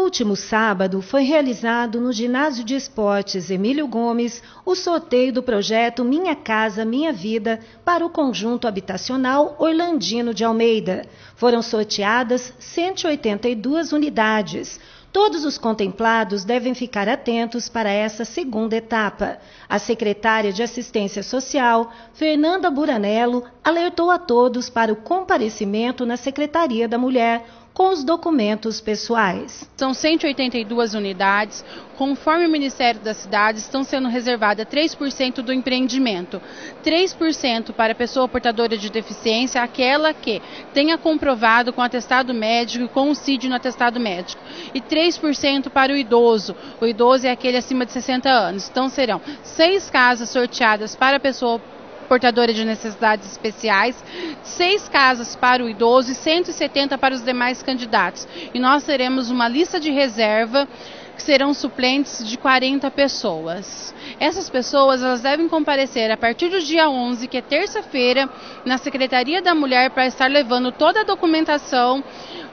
último sábado, foi realizado no Ginásio de Esportes Emílio Gomes o sorteio do projeto Minha Casa Minha Vida para o Conjunto Habitacional Orlandino de Almeida. Foram sorteadas 182 unidades. Todos os contemplados devem ficar atentos para essa segunda etapa. A secretária de Assistência Social, Fernanda Buranello, alertou a todos para o comparecimento na Secretaria da Mulher com os documentos pessoais. São 182 unidades, conforme o Ministério das Cidades, estão sendo reservadas 3% do empreendimento, 3% para a pessoa portadora de deficiência, aquela que tenha comprovado com atestado médico e com o CID no atestado médico, e 3% para o idoso é aquele acima de 60 anos. Então serão 6 casas sorteadas para a pessoa portadora de necessidades especiais, 6 casas para o idoso e 170 para os demais candidatos. E nós teremos uma lista de reserva que serão suplentes de 40 pessoas. Essas pessoas elas devem comparecer a partir do dia 11, que é terça-feira, na Secretaria da Mulher para estar levando toda a documentação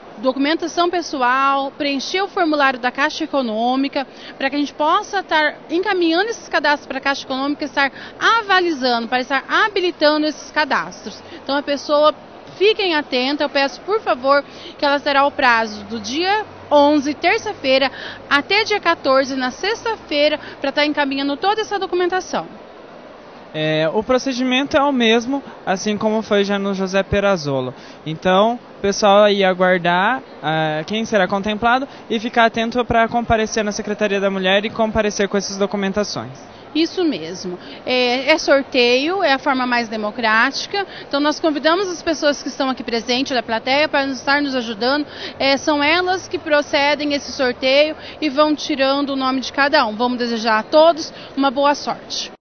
pessoal, preencher o formulário da Caixa Econômica, para que a gente possa estar encaminhando esses cadastros para a Caixa Econômica, estar avalizando, para estar habilitando esses cadastros. Então a pessoa, fiquem atentas, eu peço por favor que ela terá o prazo do dia 11, terça-feira, até dia 14, na sexta-feira, para estar encaminhando toda essa documentação. O procedimento é o mesmo, assim como foi já no José Perazzolo. Então, o pessoal aí aguardar quem será contemplado e ficar atento para comparecer na Secretaria da Mulher e comparecer com essas documentações. Isso mesmo. É sorteio, é a forma mais democrática. Então nós convidamos as pessoas que estão aqui presentes da plateia para estar nos ajudando. São elas que procedem esse sorteio e vão tirando o nome de cada um. Vamos desejar a todos uma boa sorte.